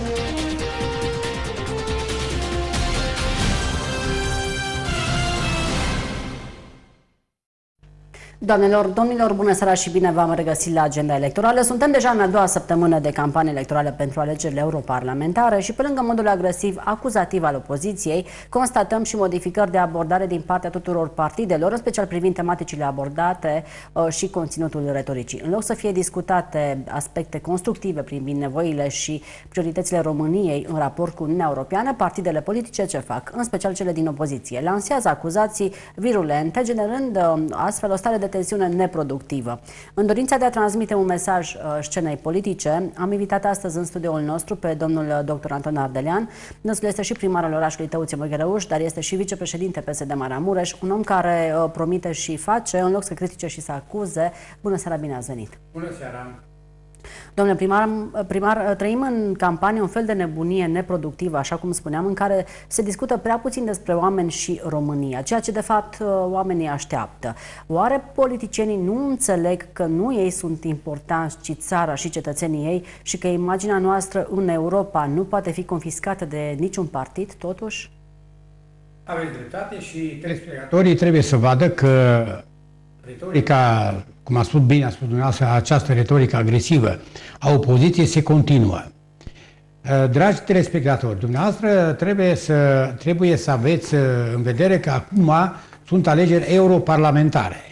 Doamnelor, domnilor, bună seara și bine v-am regăsit la agenda electorală. Suntem deja în a doua săptămână de campanie electorală pentru alegerile europarlamentare și pe lângă modul agresiv, acuzativ al opoziției, constatăm și modificări de abordare din partea tuturor partidelor, în special privind tematicile abordate și conținutul retoricii. În loc să fie discutate aspecte constructive privind nevoile și prioritățile României în raport cu Uniunea Europeană, partidele politice ce fac, în special cele din opoziție, lansează acuzații virulente, generând astfel o stare de tensiune neproductivă. În dorința de a transmite un mesaj scenei politice, am invitat astăzi în studioul nostru pe domnul dr. Anton Ardelean. Dânsul este și primarul orașului Tăuție Măghereuș, dar este și vicepreședinte PSD Maramureș, un om care promite și face, în loc să critique și să acuze. Bună seara, bine ați venit! Bună seara! Domnule primar, trăim în campanie un fel de nebunie neproductivă, așa cum spuneam, în care se discută prea puțin despre oameni și România, ceea ce de fapt oamenii așteaptă. Oare politicienii nu înțeleg că nu ei sunt importanți, ci țara și cetățenii ei și că imaginea noastră în Europa nu poate fi confiscată de niciun partid, totuși? Aveți dreptate și telespectatorii trebuie să vadă că retorica, cum a spus bine, a spus dumneavoastră, această retorică agresivă a opoziției se continuă. Dragi telespectatori, dumneavoastră trebuie să aveți în vedere că acum sunt alegeri europarlamentare.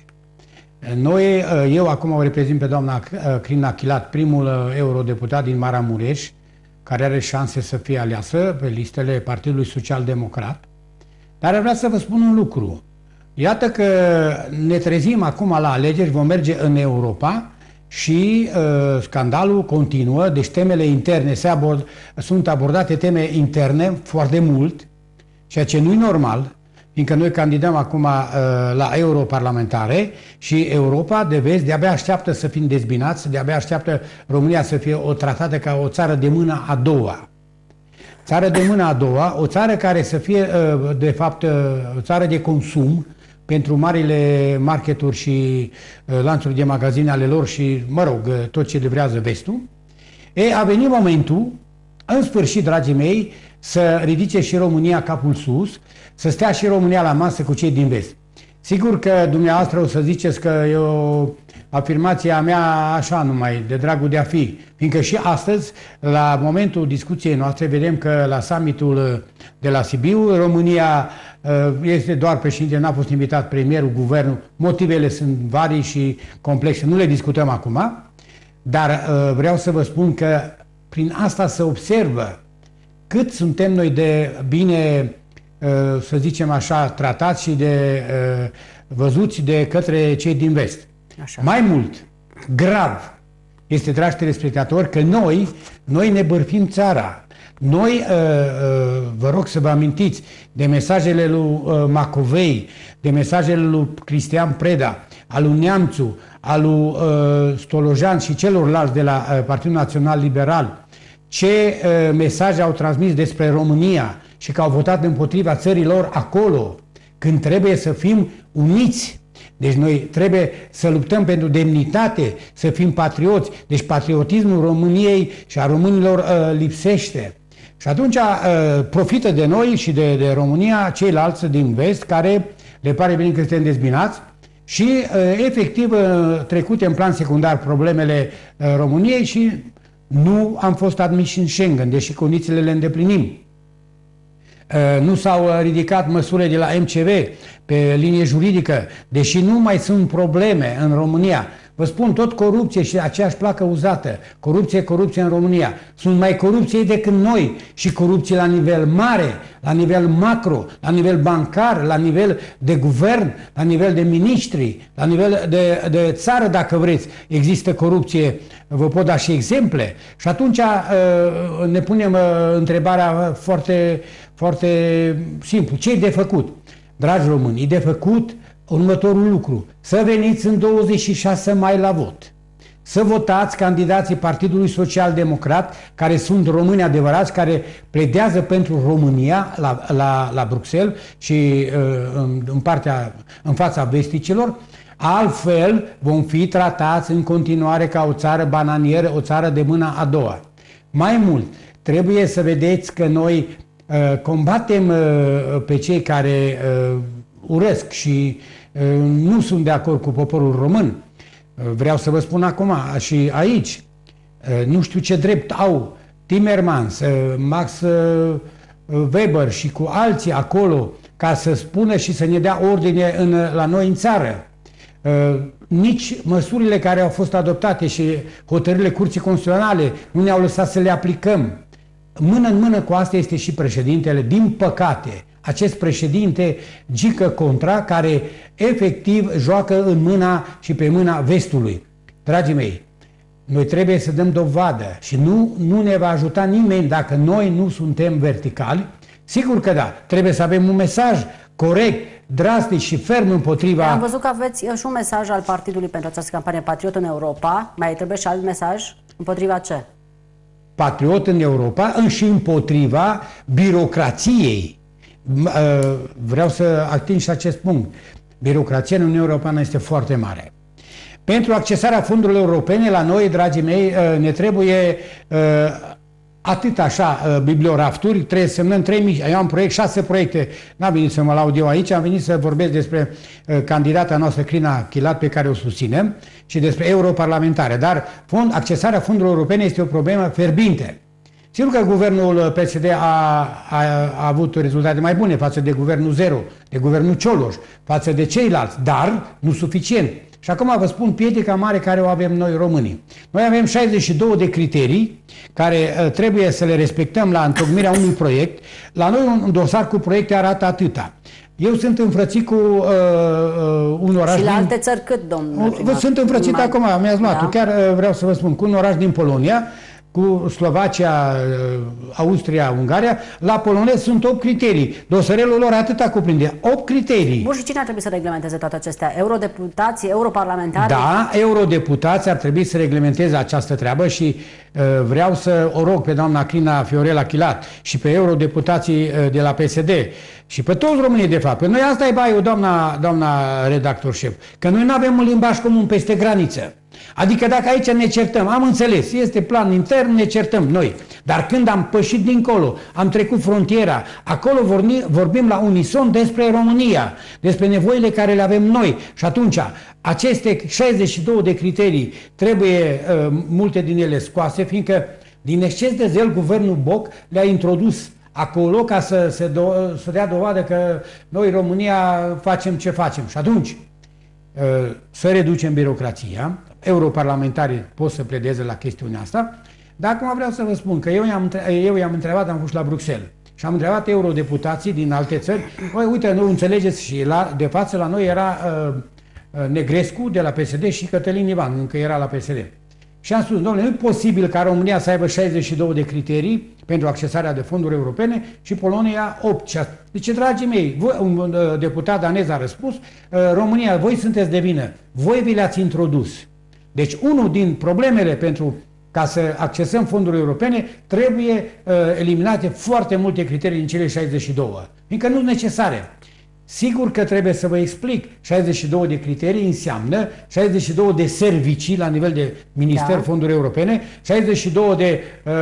Eu acum o reprezint pe doamna Crina Chilat, primul eurodeputat din Maramureș, care are șanse să fie aleasă pe listele Partidului Social Democrat. Dar vreau să vă spun un lucru. Iată că ne trezim acum la alegeri, vom merge în Europa și scandalul continuă, deci temele interne sunt abordate teme interne foarte mult, ceea ce nu e normal, fiindcă noi candidăm acum la europarlamentare și Europa de vest de-abia așteaptă să fim dezbinați, de-abia așteaptă România să fie o tratată ca o țară de mâna a doua. Țară de mâna a doua, o țară care să fie de fapt o țară de consum, pentru marile marketuri și lanțuri de magazine ale lor și, mă rog, tot ce livrează vestul. A venit momentul, în sfârșit, dragii mei, să ridice și România capul sus, să stea și România la masă cu cei din vest. Sigur că dumneavoastră o să ziceți că e o afirmație a mea așa numai, de dragul de a fi, fiindcă și astăzi, la momentul discuției noastre, vedem că la summitul de la Sibiu, România este doar președinte, n-a fost invitat premierul, guvernul, motivele sunt varii și complexe, nu le discutăm acum, dar vreau să vă spun că prin asta se observă cât suntem noi de bine, să zicem așa, tratați și de văzuți de către cei din vest. Așa. Mai mult, grav, este, dragi telespectatori, că noi ne bârfim țara. Noi, vă rog să vă amintiți de mesajele lui Macovei, de mesajele lui Cristian Preda, al lui Neamțu, al lui Stolojan și celorlalți de la Partidul Național Liberal, ce mesaje au transmis despre România și că au votat împotriva țărilor acolo, când trebuie să fim uniți. Deci noi trebuie să luptăm pentru demnitate, să fim patrioți. Deci patriotismul României și a românilor lipsește. Și atunci profită de noi și de România ceilalți din vest, care le pare bine că suntem dezbinați și efectiv trecute în plan secundar problemele României și nu am fost admiși în Schengen, deși condițiile le îndeplinim. Nu s-au ridicat măsurile de la MCV pe linie juridică, deși nu mai sunt probleme în România. Vă spun, tot corupție și aceeași placă uzată, corupție în România. Sunt mai corupție decât noi și corupție la nivel mare, la nivel macro, la nivel bancar, la nivel de guvern, la nivel de miniștri, la nivel de țară, dacă vreți. Există corupție, vă pot da și exemple. Și atunci ne punem întrebarea foarte, foarte simplu. Ce e de făcut? Dragi români, e de făcut următorul lucru. Să veniți în 26 mai la vot. Să votați candidații Partidului Social Democrat, care sunt români adevărați, care pledează pentru România la Bruxelles și în fața vesticilor. Altfel vom fi tratați în continuare ca o țară bananieră, o țară de mâna a doua. Mai mult, trebuie să vedeți că noi combatem pe cei care urăsc și nu sunt de acord cu poporul român. Vreau să vă spun acum și aici, nu știu ce drept au Timmermans, Max Weber și cu alții acolo ca să spună și să ne dea ordine la noi în țară. Nici măsurile care au fost adoptate și hotărârile Curții Constituționale nu ne-au lăsat să le aplicăm. Mână în mână cu asta este și președintele, din păcate, acest președinte Gică Contra, care efectiv joacă în mâna și pe mâna vestului. Dragii mei, noi trebuie să dăm dovadă și nu ne va ajuta nimeni dacă noi nu suntem verticali. Sigur că da, trebuie să avem un mesaj corect, drastic și ferm împotriva... Am văzut că aveți și un mesaj al partidului pentru această campanie Patriot în Europa. Mai trebuie și alt mesaj? Împotriva ce? Patriot în Europa și împotriva birocrației. Vreau să ating și acest punct. Birocrația în Uniunea Europeană este foarte mare. Pentru accesarea fondurilor europene, la noi, dragii mei, ne trebuie atât așa bibliorafturi, trebuie să semnăm 3000. Eu am proiect, 6 proiecte. N-am venit să mă laud eu aici, am venit să vorbesc despre candidata noastră, Crina Chilat, pe care o susținem, și despre europarlamentare. Dar accesarea fondurilor europene este o problemă fierbinte. Sigur că guvernul PSD a avut rezultate mai bune față de guvernul Zero, de guvernul Cioloș, față de ceilalți, dar nu suficient. Și acum vă spun pietica mare care o avem noi românii. Noi avem 62 de criterii care trebuie să le respectăm la întocmirea unui proiect. La noi un dosar cu proiecte arată atâta. Eu sunt înfrățit cu un oraș... Și la alte țări cât, domnule primar? Sunt înfrățit acum, mi-ați luat. Da? Chiar vreau să vă spun, cu un oraș din Polonia, cu Slovacia, Austria, Ungaria, la polonezi sunt 8 criterii. Dosarelul lor atâta cuprinde. 8 criterii. Bun, și cine ar trebui să reglementeze toate acestea? Eurodeputații, europarlamentari? Da, eurodeputații ar trebui să reglementeze această treabă și vreau să o rog pe doamna Crina Fiorella Chilat și pe eurodeputații de la PSD și pe toți românii, de fapt. Pe noi asta e baiul, doamna redactor șef, că noi nu avem un limbaj comun peste graniță. Adică dacă aici ne certăm, am înțeles, este plan intern, ne certăm noi. Dar când am pășit dincolo, am trecut frontiera, acolo vorbim la unison despre România, despre nevoile care le avem noi. Și atunci, aceste 62 de criterii trebuie multe din ele scoase, fiindcă din exces de zel, guvernul Boc le-a introdus acolo ca să dea dovadă că noi, România, facem ce facem. Și atunci, să reducem birocrația, europarlamentarii pot să pledeze la chestiunea asta, dar acum vreau să vă spun că eu i-am întrebat, am fost la Bruxelles și am întrebat eurodeputații din alte țări, uite, nu înțelegeți, și de față la noi era Negrescu de la PSD și Cătălin Ivan, încă era la PSD. Și am spus, domnule, nu e posibil ca România să aibă 62 de criterii pentru accesarea de fonduri europene și Polonia 8. Deci, dragii mei, un deputat danez a răspuns, România, voi sunteți de vină, voi vi le-ați introdus. Deci, unul din problemele ca să accesăm fonduri europene, trebuie eliminate foarte multe criterii din cele 62, fiindcă nu sunt necesare. Sigur că trebuie să vă explic, 62 de criterii înseamnă 62 de servicii la nivel de Minister, Fonduri Europene, 62 de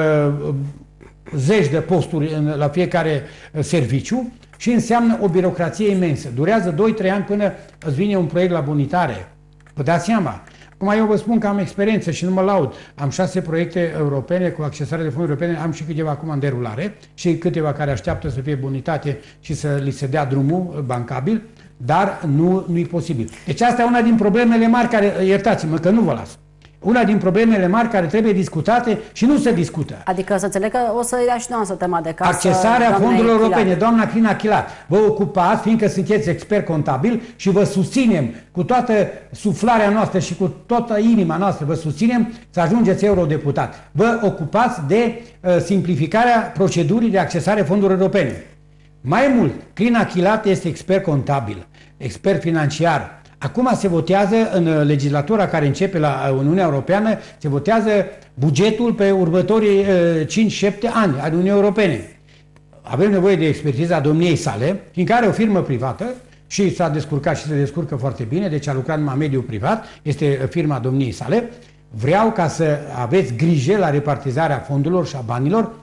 zeci de posturi la fiecare serviciu și înseamnă o birocrație imensă. Durează 2-3 ani până îți vine un proiect la bunitare. Vă dați seama? Acum eu vă spun că am experiență și nu mă laud. Am 6 proiecte europene cu accesare de fonduri europene, am și câteva acum în derulare și câteva care așteaptă să fie bunitate și să li se dea drumul bancabil, dar nu-i posibil. Deci asta e una din problemele mari care, iertați-mă că nu vă las, una din problemele mari care trebuie discutate și nu se discută. Adică să înțeleg că o să ia și noastră tema de casă. Accesarea fondurilor europene, doamna Crina Chilat, vă ocupați, fiindcă sunteți expert contabil și vă susținem cu toată suflarea noastră și cu toată inima noastră, vă susținem să ajungeți eurodeputat. Vă ocupați de simplificarea procedurii de accesare fondurilor europene. Mai mult, Crina Chilat este expert contabil, expert financiar. Acum se votează în legislatura care începe la Uniunea Europeană, se votează bugetul pe următorii 5-7 ani al Uniunii Europene. Avem nevoie de expertiza domniei sale, fiindcă are o firmă privată și s-a descurcat și se descurcă foarte bine, deci a lucrat numai mediul privat, este firma domniei sale. Vreau ca să aveți grijă la repartizarea fondurilor și a banilor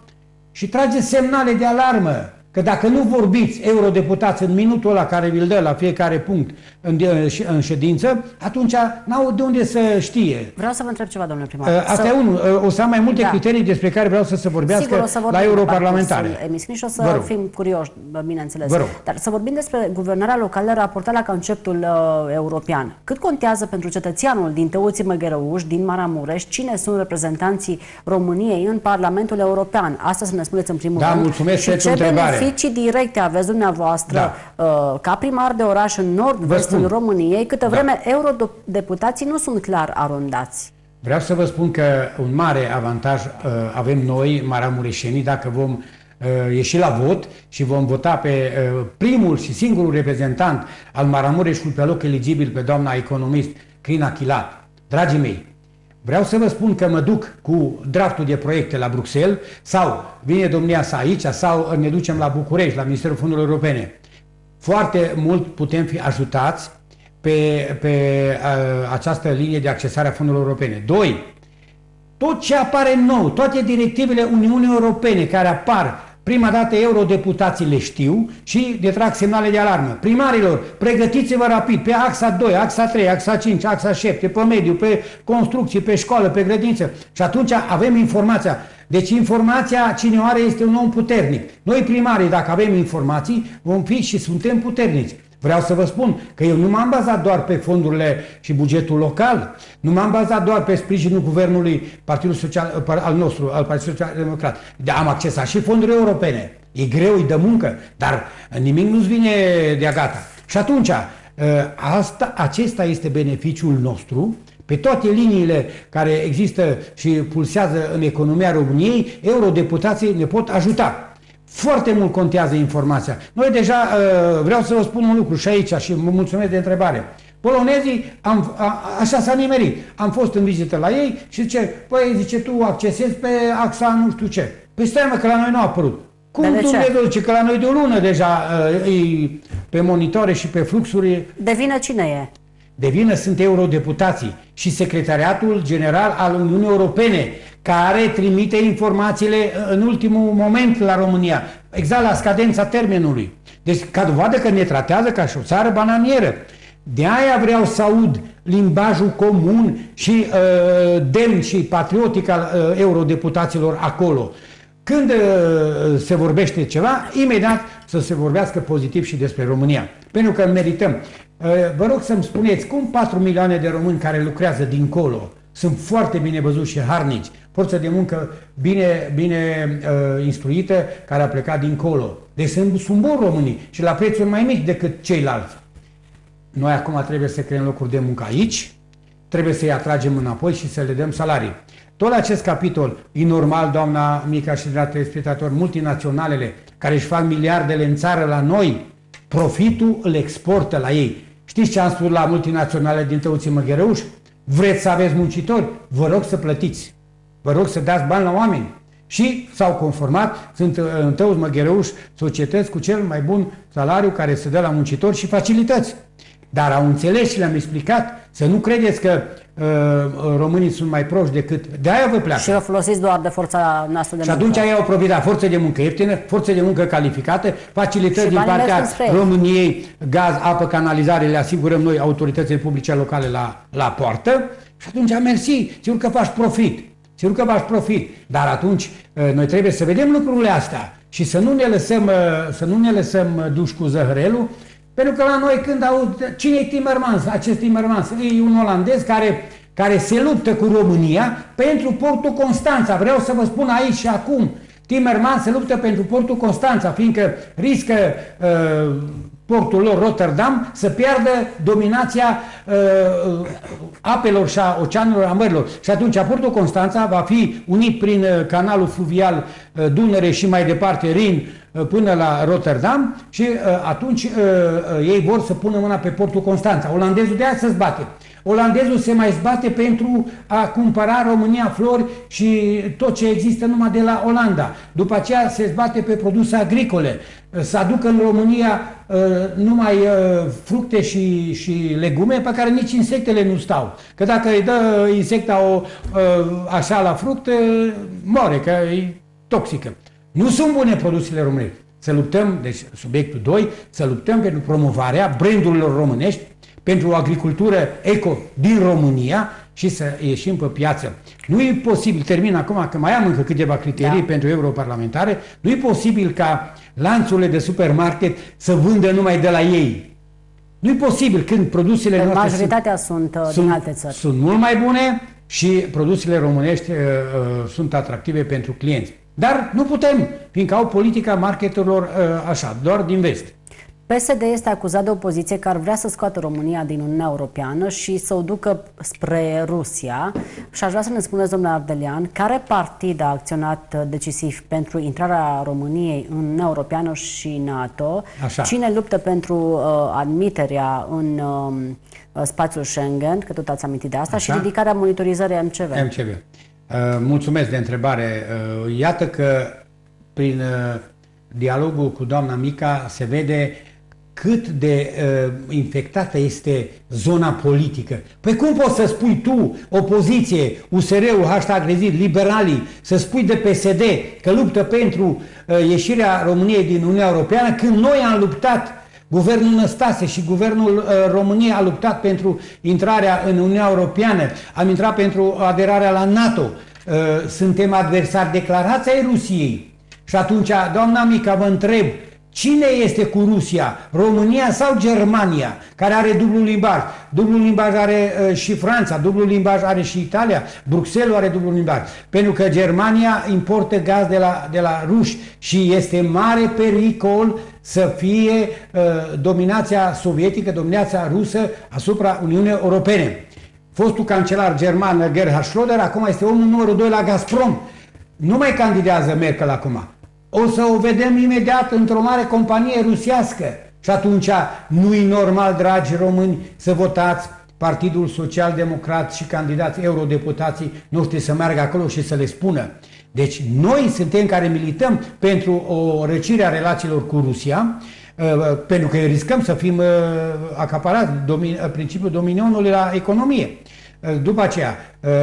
și trageți semnale de alarmă. Că dacă nu vorbiți, eurodeputați, în minutul ăla care vi-l dă la fiecare punct în ședință, atunci n-au de unde să știe. Vreau să vă întreb ceva, domnule primar. Asta e unul. O să am mai multe criterii despre care vreau să se vorbească la europarlamentare. Emisiuni și o să fim curioși, bineînțeles. Dar să vorbim despre guvernarea locală raportată la conceptul european. Cât contează pentru cetățeanul din Tăuții Măgherăuș, din Maramureș, cine sunt reprezentanții României în Parlamentul European? Asta să ne spuneți în primul rând. Mulțumesc și ce beneficii directe aveți dumneavoastră ca primar de oraș în nord-vestul României, câtă vreme eurodeputații nu sunt clar arondați. Vreau să vă spun că un mare avantaj avem noi, maramureșenii, dacă vom ieși la vot și vom vota pe primul și singurul reprezentant al Maramureșului pe loc eligibil, pe doamna economist Crina Chilat. Dragii mei, vreau să vă spun că mă duc cu draftul de proiecte la Bruxelles sau vine domnia sa aici sau ne ducem la București, la Ministerul Fondurilor Europene. Foarte mult putem fi ajutați pe această linie de accesare a fondurilor europene. 2. Tot ce apare nou, toate directivele Uniunii Europene care apar, prima dată eurodeputații le știu și le trag semnale de alarmă. Primarilor, pregătiți-vă rapid pe axa 2, axa 3, axa 5, axa 7, pe mediu, pe construcții, pe școală, pe grădință. Și atunci avem informația. Deci informația, cine o are, este un om puternic. Noi primarii, dacă avem informații, vom fi și suntem puternici. Vreau să vă spun că eu nu m-am bazat doar pe fondurile și bugetul local, nu m-am bazat doar pe sprijinul guvernului Partidul Social, al nostru, al Partidului Social Democrat. Am accesat și fonduri europene. E greu, e de muncă, dar nimic nu-ți vine de-a gata. Și atunci, acesta este beneficiul nostru. Pe toate liniile care există și pulsează în economia României, eurodeputații ne pot ajuta. Foarte mult contează informația. Noi deja, vreau să vă spun un lucru și aici și mă mulțumesc de întrebare. Polonezii, așa s-a nimerit. Am fost în vizită la ei și zice, tu accesezi pe axa nu știu ce. Păi stai mă, că la noi nu a apărut. Cum Dumnezeu zice că la noi de o lună deja pe monitoare și pe fluxuri. De vină cine e? De vină sunt eurodeputații și Secretariatul General al Uniunii Europene, care trimite informațiile în ultimul moment la România, exact la scadența termenului. Deci, ca dovadă că ne tratează ca și o țară bananieră. De aia vreau să aud limbajul comun și demn și patriotic al eurodeputaților acolo. Când se vorbește ceva, imediat să se vorbească pozitiv și despre România. Pentru că merităm. Vă rog să-mi spuneți, cum 4 milioane de români care lucrează dincolo sunt foarte bine văzuți și harnici, forță de muncă bine instruită, care a plecat dincolo. Deci sunt buni românii și la prețuri mai mici decât ceilalți. Noi acum trebuie să creăm locuri de muncă aici, trebuie să-i atragem înapoi și să le dăm salarii. Tot la acest capitol, e normal, doamna Mica și dragi telespectatori, multinaționalele care își fac miliardele în țară la noi, profitul îl exportă la ei. Știți ce am spus la multinaționale din Tăuții Măgherăuș? Vreți să aveți muncitori? Vă rog să plătiți. Vă rog să dați bani la oameni. Și s-au conformat, sunt în Tăuți Măgherăuș societăți cu cel mai bun salariu care se dă la muncitori și facilități. Dar au înțeles și le-am explicat să nu credeți că românii sunt mai proști decât... De-aia vă pleacă. Și vă folosiți doar de forța noastră de muncă. Și atunci ei au profitat forță de muncă ieftină, forță de muncă calificată, facilități din partea României, gaz, apă, canalizare, le asigurăm noi autoritățile publice locale la poartă. Și atunci mersi, sigur că faci profit. Sigur că faci profit. Dar atunci noi trebuie să vedem lucrurile astea și să nu ne lăsăm duși cu zăhărelul. Pentru că la noi când aud, cine e Timmermans? Acest Timmermans e un olandez care se luptă cu România pentru portul Constanța. Vreau să vă spun aici și acum, Timmermans se luptă pentru portul Constanța, fiindcă riscă portul lor Rotterdam să piardă dominația apelor și a oceanelor, a mărilor. Și atunci portul Constanța va fi unit prin canalul fluvial Dunăre și mai departe Rin până la Rotterdam și atunci ei vor să pună mâna pe portul Constanța. Olandezul de aia se zbate. Olandezul se mai zbate pentru a cumpăra România flori și tot ce există numai de la Olanda. După aceea se zbate pe produse agricole. Să aducă în România numai fructe și legume pe care nici insectele nu stau. Că dacă îi dă insecta așa la fruct, moare, că e toxică. Nu sunt bune produsele românești. Să luptăm, deci subiectul 2, să luptăm pentru promovarea brandurilor românești, pentru o agricultură eco din România și să ieșim pe piață. Nu e posibil, termin acum, că mai am încă câteva criterii pentru europarlamentare, nu e posibil ca lanțurile de supermarket să vândă numai de la ei. Nu e posibil când produsele noastre majoritatea sunt din alte țări. Sunt mult mai bune și produsele românești sunt atractive pentru clienți. Dar nu putem, fiindcă au politica marketurilor așa, doar din vest. PSD este acuzat de opoziție că ar vrea să scoată România din Uniunea Europeană și să o ducă spre Rusia. Și aș vrea să ne spuneți, domnule Ardelean, care partid a acționat decisiv pentru intrarea României în Uniunea Europeană și NATO? Așa. Cine luptă pentru admiterea în spațiul Schengen, că tot ați amintit de asta, Așa. și ridicarea monitorizării MCV? Mulțumesc de întrebare. Iată că prin dialogul cu doamna Mica se vede cât de infectată este zona politică. Păi cum poți să spui tu, opoziție, USR-ul, #rezid, liberalii, să spui de PSD că luptă pentru ieșirea României din Uniunea Europeană, când noi am luptat, guvernul Năstase și guvernul României a luptat pentru intrarea în Uniunea Europeană, am intrat pentru aderarea la NATO, suntem adversari declarați ai Rusiei. Și atunci, doamna Mica, vă întreb, cine este cu Rusia? România sau Germania, care are dublu limbaj? Dublu limbaj are și Franța, dublu limbaj are și Italia, Bruxelles are dublu limbaj. Pentru că Germania importă gaz de la ruși și este mare pericol să fie dominația sovietică, dominația rusă asupra Uniunii Europene. Fostul cancelar german Gerhard Schröder acum este omul numărul 2 la Gazprom. Nu mai candidează Merkel acum. O să o vedem imediat într-o mare companie rusească. Și atunci nu-i normal, dragi români, să votați Partidul Social Democrat și candidați eurodeputații noștri să meargă acolo și să le spună. Deci noi suntem care milităm pentru o răcire a relațiilor cu Rusia, pentru că riscăm să fim acaparați principiul dominionului la economie. După aceea,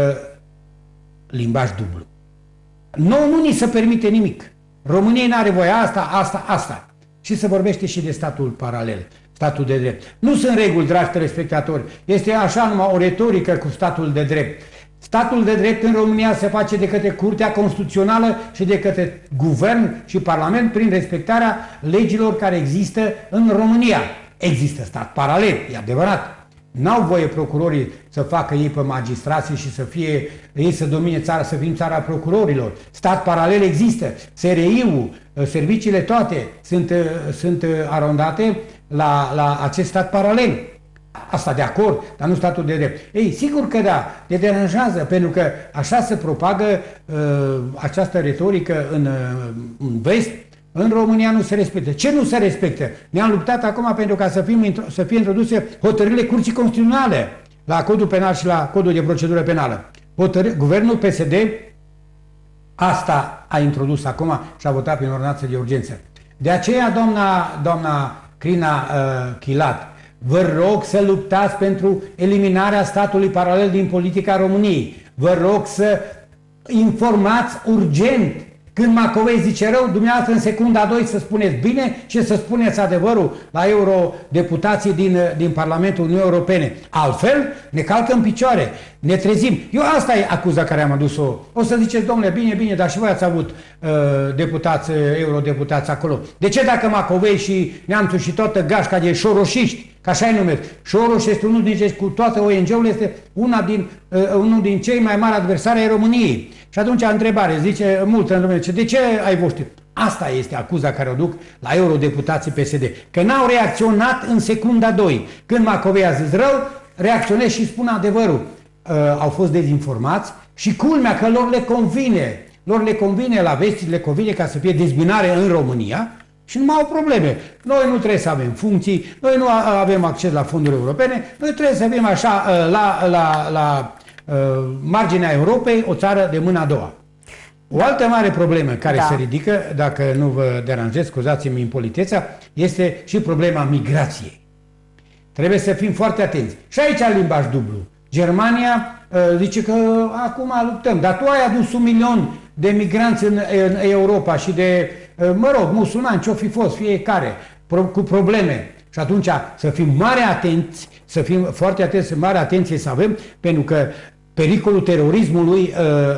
limbaj dublu. Nu ni se permite nimic. România nu are voie asta. Și se vorbește și de statul paralel, statul de drept. Nu sunt reguli, dragi telespectatori. Este așa numai o retorică cu statul de drept. Statul de drept în România se face de către Curtea Constituțională și de către Guvern și Parlament prin respectarea legilor care există în România. Există stat paralel, e adevărat. N-au voie procurorii să facă ei pe magistrații și să fie ei să domine țara, să fim țara procurorilor. Stat paralel există. SRI-ul, serviciile toate sunt arondate la acest stat paralel. Asta de acord, dar nu statul de drept. Ei, sigur că da, te deranjează, pentru că așa se propagă această retorică în vest. În România nu se respectă. Ce nu se respectă? Ne-am luptat acum pentru ca să fie introduse hotărârile Curții Constituționale la Codul Penal și la Codul de Procedură Penală. Guvernul PSD asta a introdus acum și a votat prin ordonanță de urgență. De aceea, doamna Crina Chilat, vă rog să luptați pentru eliminarea statului paralel din politica României. Vă rog să informați urgent. Când Macovei zice rău, dumneavoastră în secunda 2 să spuneți bine și să spuneți adevărul la eurodeputații din Parlamentul Uniunii Europene. Altfel, ne calcă în picioare, ne trezim. Eu asta e acuza care am adus-o. O să ziceți, domnule, bine, dar și voi ați avut eurodeputați acolo. De ce dacă Macovei și Neamțul și toată gașca de șoroșiști, că așa-i numit, Soros este unul din cei, cu toate ONG-urile, este unul din cei mai mari adversari ai României. Și atunci întrebare, zice multă în lume, de ce ai voștri? Asta este acuza care o duc la eurodeputații PSD. Că n-au reacționat în secunda 2. Când Macovei a zis rău, reacționez și spun adevărul. Au fost dezinformați și culmea că lor le convine. Lor le convine la vesti, le convine ca să fie dezbinare în România și nu mai au probleme. Noi nu trebuie să avem funcții, noi nu avem acces la fonduri europene, noi trebuie să avem așa la marginea Europei o țară de mâna a doua. O altă mare problemă care se ridică, dacă nu vă deranjez, scuzați-mi impolitețea, este și problema migrației. Trebuie să fim foarte atenți. Și aici limbaj dublu. Germania zice că acum luptăm, dar tu ai adus 1 milion de migranți în Europa și de, mă rog, musulmani, ce-o fi fost fiecare, cu probleme. Și atunci să fim mare atenți, să fim foarte atenți, mare atenție să avem, pentru că pericolul terorismului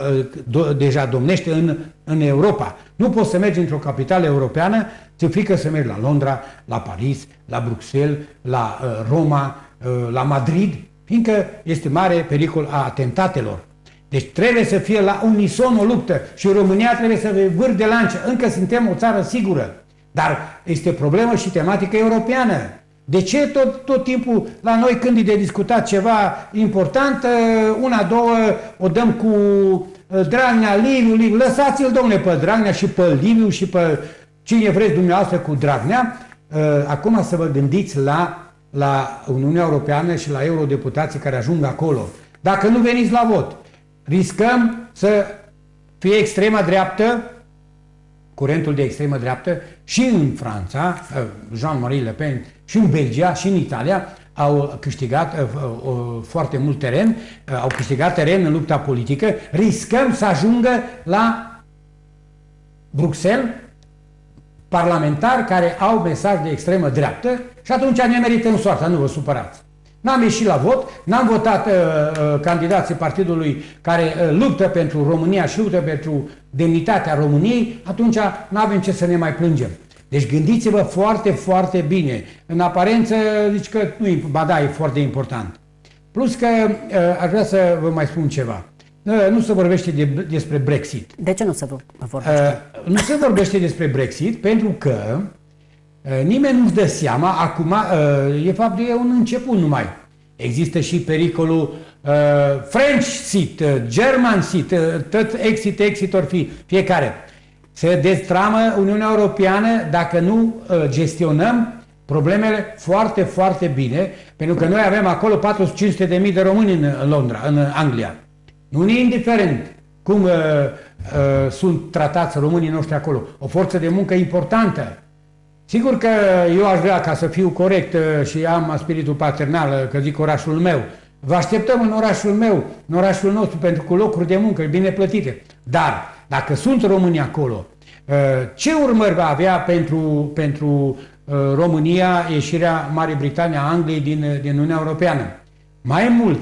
deja domnește în Europa. Nu poți să mergi într-o capitală europeană, ți-e frică să mergi la Londra, la Paris, la Bruxelles, la Roma, la Madrid, fiindcă este mare pericol a atentatelor. Deci trebuie să fie la unison o luptă și România trebuie să vârf de lance. Încă suntem o țară sigură, dar este problemă și tematică europeană. De ce tot timpul la noi când e de discutat ceva important, una, două, o dăm cu Dragnea, Liviu, lăsați-l, domnule, pe Dragnea și pe Liviu și pe cine vreți dumneavoastră cu Dragnea. Acum să vă gândiți la Uniunea Europeană și la eurodeputații care ajung acolo. Dacă nu veniți la vot, riscăm să fie extrema dreaptă, curentul de extremă dreaptă, și în Franța, Jean-Marie Le Pen, și în Belgia, și în Italia, au câștigat foarte mult teren, au câștigat teren în lupta politică. Riscăm să ajungă la Bruxelles parlamentari care au mesaj de extremă dreaptă și atunci ne merităm soarta, nu vă supărați. N-am ieșit la vot, n-am votat candidații partidului care luptă pentru România și luptă pentru demnitatea României, atunci nu avem ce să ne mai plângem. Deci gândiți-vă foarte, foarte bine. În aparență, zici că nu, ba da, e foarte important. Plus că aș vrea să vă mai spun ceva. Nu se vorbește despre Brexit. De ce nu se vorbește? Nu se vorbește despre Brexit pentru că nimeni nu-și dă seama, acum, e fapt, e un început numai. Există și pericolul French seat, German seat, tot exit or fi, fiecare. Se destramă Uniunea Europeană dacă nu gestionăm problemele foarte, foarte bine, pentru că noi avem acolo 400.000 de români în Londra, în Anglia. Nu e indiferent cum sunt tratați românii noștri acolo. O forță de muncă importantă. Sigur că eu aș vrea, ca să fiu corect și am spiritul paternal, că zic orașul meu, vă așteptăm în orașul meu, în orașul nostru, pentru că locuri de muncă bine plătite. Dar, dacă sunt români acolo, ce urmări va avea pentru România ieșirea Marii Britanii, a Angliei din Uniunea Europeană? Mai mult,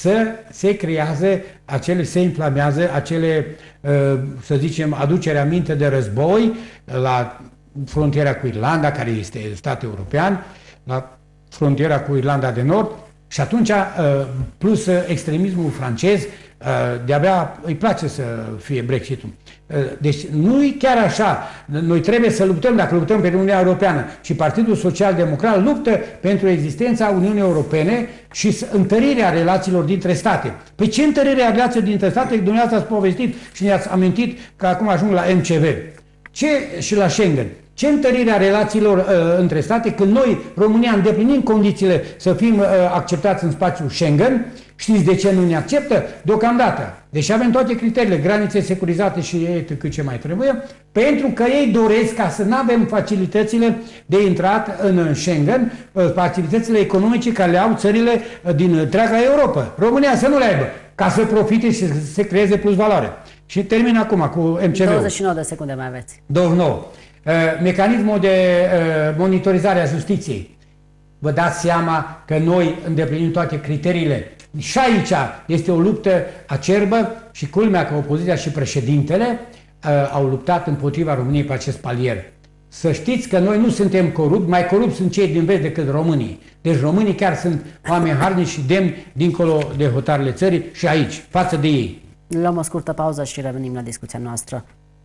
se creează se inflamează acele, să zicem, aducere aminte de război la frontiera cu Irlanda, care este stat european, la frontiera cu Irlanda de Nord, și atunci, plus extremismul francez, de-abia îi place să fie Brexit-ul. Deci nu e chiar așa. Noi trebuie să luptăm, dacă luptăm pentru Uniunea Europeană, și Partidul Social Democrat luptă pentru existența Uniunii Europene și întărirea relațiilor dintre state. Păi ce întărirea relațiilor dintre state? Dumneavoastră ați povestit și ne-ați amintit că acum ajung la MCV. Și la Schengen. Ce întărire a relațiilor între state când noi, România, îndeplinim condițiile să fim acceptați în spațiul Schengen? Știți de ce nu ne acceptă? Deocamdată. Deși avem toate criteriile, granițe securizate și cât ce mai trebuie, pentru că ei doresc ca să nu avem facilitățile de intrat în Schengen, facilitățile economice care le au țările din întreaga Europa. România să nu le aibă, ca să profite și să se creeze plus valoare. Și termin acum cu MCV-ul. 29 de secunde mai aveți. 29. Mecanismul de monitorizare a justiției. Vă dați seama că noi îndeplinim toate criteriile. Și aici este o luptă acerbă și culmea că opoziția și președintele au luptat împotriva României pe acest palier. Să știți că noi nu suntem corupți, mai corupți sunt cei din vest decât românii. Deci românii chiar sunt oameni harnici și demni dincolo de hotarele țării și aici, față de ei. Luăm o scurtă pauză și revenim la discuția noastră.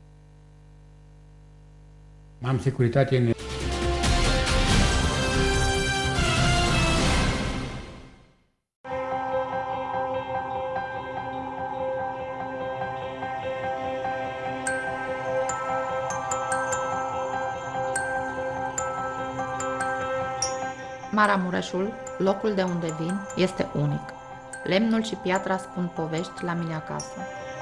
Am securitate în... Maramureșul, locul de unde vin, este unic. Lemnul și piatra spun povești la mine acasă.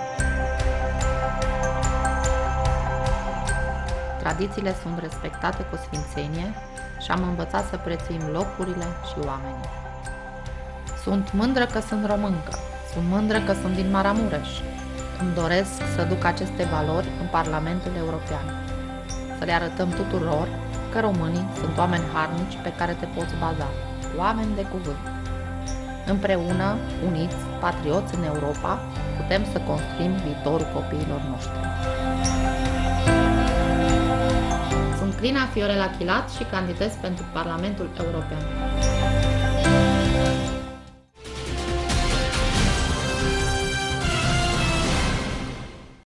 Tradițiile sunt respectate cu sfințenie și am învățat să prețuim locurile și oamenii. Sunt mândră că sunt româncă, sunt mândră că sunt din Maramureș. Îmi doresc să duc aceste valori în Parlamentul European. Să le arătăm tuturor că românii sunt oameni harnici pe care te poți baza, oameni de cuvânt. Împreună, uniți, patrioți în Europa, putem să construim viitorul copiilor noștri. Sunt Crina Fiorela Chilat și candidez pentru Parlamentul European.